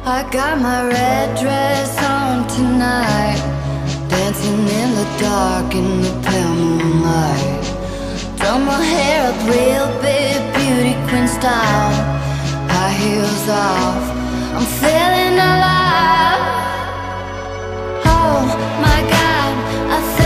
I got my red dress on tonight, dancing in the dark in the pale moonlight. Done my hair up real big, beauty queen style, high heels off,